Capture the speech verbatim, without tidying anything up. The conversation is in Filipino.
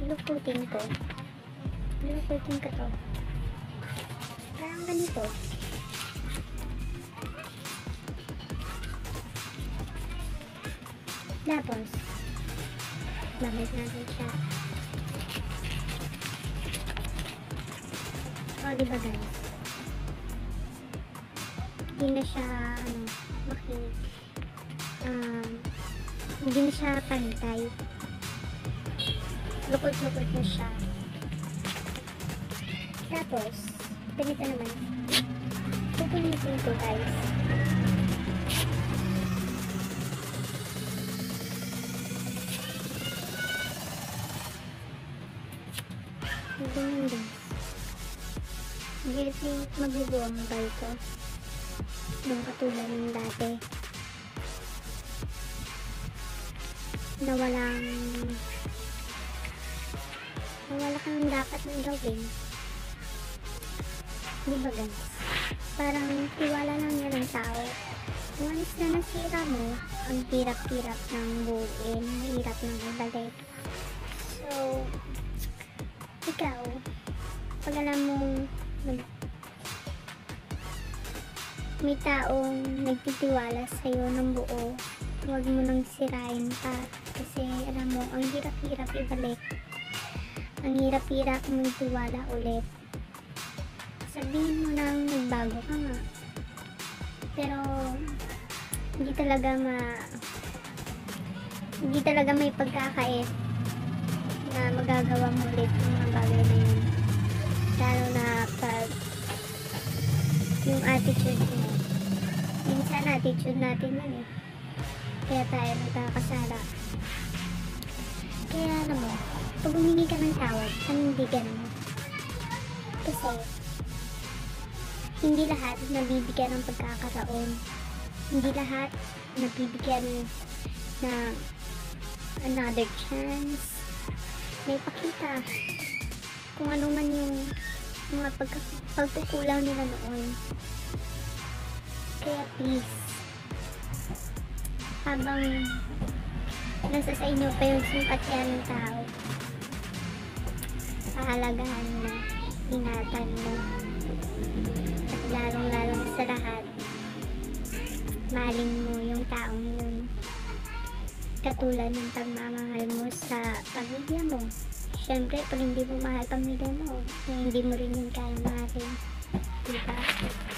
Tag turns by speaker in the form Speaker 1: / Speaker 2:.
Speaker 1: lulukutin ko. Lulukutin ko to. Parang ganito. Tapos, babalik natin siya. O, diba guys? Hindi na siya, ano, makinig. Um, hindi na siya pantay. Lukot-lukot na siya. Tapos, ganito naman. Pupulitin ko guys. Ganyan din. Hindi magbubuo ang mobile ko. Nung katulad ng dati. Na walang na wala kang dapat nang gawin. Di ba guys? Parang tiwala lang yan ng tao. Once na nasira mo, ang hirap-hirap ng buuin, ang hirap ng ibalik. So, ikaw, pag alam mong may taong nagtitiwala sa'yo ng buo, huwag mo nang sirain pa. Kasi alam mo, ang hirap-hirap ibalik. Ang hirap-hirap mong tiwala ulit. Sabihin mo nang nagbago ka nga. Pero, hindi talaga ma... Hindi talaga may pagkakait na magagawa mo ulit yung mga bagay na yun. Lalo na pag yung attitude mo. Minsan attitude natin yun eh. Kaya tayo nagkakasala. Kaya alam mo, pag humingi ka ng tawad, panindigan mo. Kasi, hindi lahat nabibigyan ng pagkakataon. Hindi lahat nabibigyan ng another chance. May pakita kung ano man yung mga pagka- pagkukulang nila noon. Kaya please, habang nasa sa inyo pa yung simpatya ng tao, pahalagahan mo, ingatan mo, at lalong-lalong sa lahat, mahalin mo yung taong yun, katulad ng pagmamahal mo sa pamilya mo. Siyempre, pag hindi mo mahal pamilya mo, hindi mo rin yun kaya mahalin, diba?